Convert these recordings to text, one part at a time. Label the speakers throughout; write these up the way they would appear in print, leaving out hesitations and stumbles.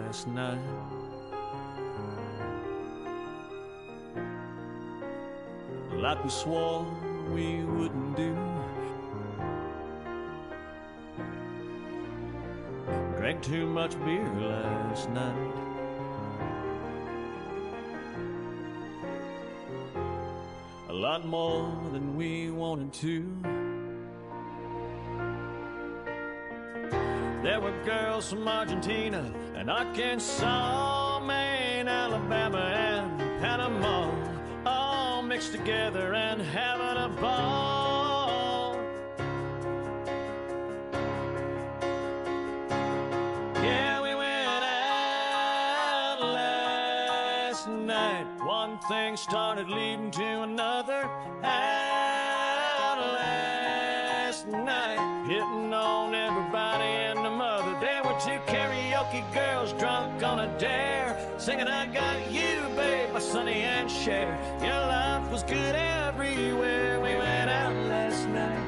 Speaker 1: last night. Like we swore we wouldn't do. Drank too much beer last night. A lot more than we wanted to. There were girls from Argentina and Arkansas, Maine, Alabama, and Panama, all mixed together and having a ball. Yeah, we went out last night. One thing started leading to another. Out last night, hitting on everybody and the mother. There were two karaoke girls drunk on a dare, singing I Got You, babe, by Sonny and Cher. Your life was good everywhere. We went out last night.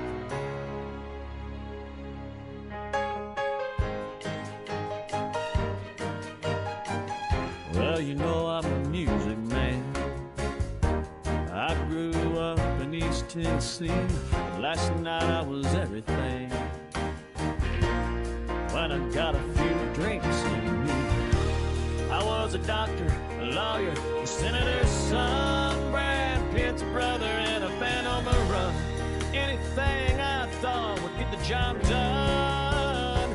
Speaker 1: Well, you know I'm a music man. I grew up in East Tennessee. Last night I was everything. When I got a few drinks in me, I was a doctor, a lawyer, a senator's son, Brad Pitt's brother, and a band on the run. Anything I thought would get the job done.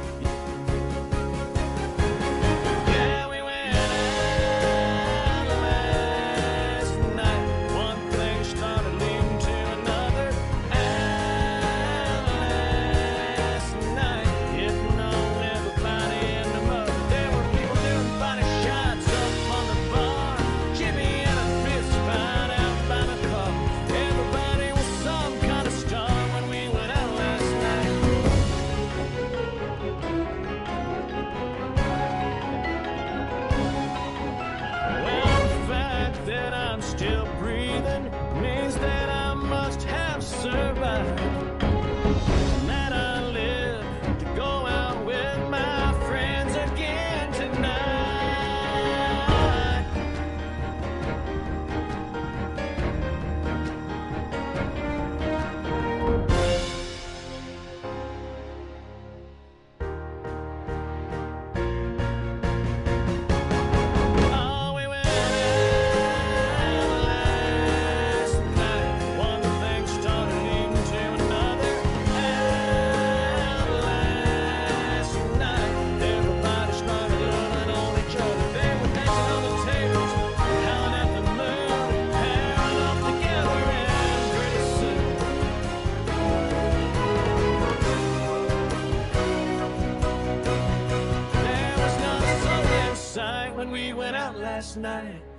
Speaker 1: Yeah, we went out last night. One thing started leading to another. Out last night, hitting on everybody and the mother. There were people doing body shots up on the bar. Jimmy and a fist fight out by the car. Everybody was some kind of star when we went out last night. Well, the fact that I'm still breathing means that I must have survived. And that I live to go out with my friends again tonight. Oh, we went out last night. One thing started leading to another. Out last night, everybody started loving on each other. They were dancing on the tables, howling at the moon, pairing off together, and pretty soon there was no sun in sight when we went out last night.